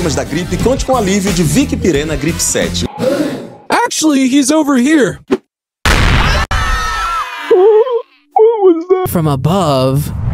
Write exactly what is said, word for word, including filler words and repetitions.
sintomas da gripe, conte com o alívio de Vick Pirena Grip sete. Actually, he's over here. From above.